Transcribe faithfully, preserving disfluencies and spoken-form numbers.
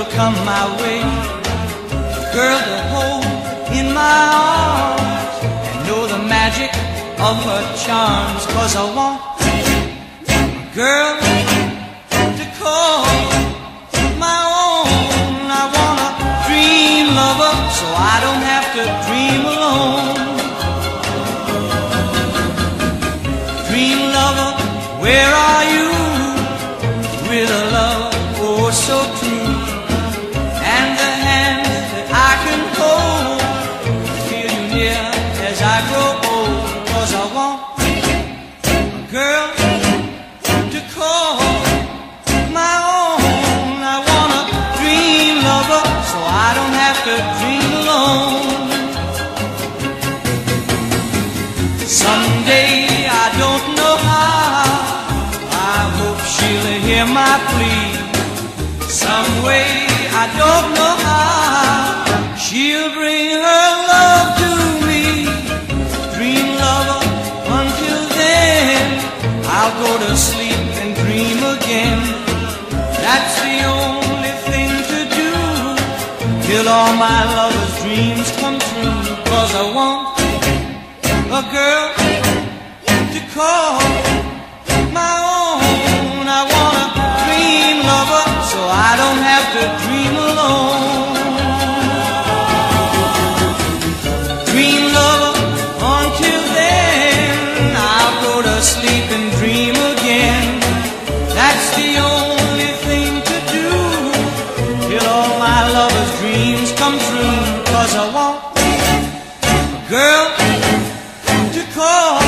come my way, a girl to hold in my arms and know the magic of her charms. 'Cause I want a girl to call my own. I want a dream lover so I don't have to dream alone. Dream lover, where are you? With a love oh so true, and the hand that I can hold, feel you near as I grow old. 'Cause I want a girl to call my own. I want a dream lover so I don't have to dream alone. Someday, I don't know how, I hope she'll hear my plea. Some way, I don't know how, she'll bring her love to me. Dream lover, until then, I'll go to sleep and dream again. That's the only thing to do, till all my lover's dreams come true. 'Cause I want a girl to call my own. I want a dream lover so I don't have to dream alone. Dream lover, until then, I'll go to sleep and dream again. That's the only thing to do, till all my lover's dreams come true. 'Cause I want a girl to call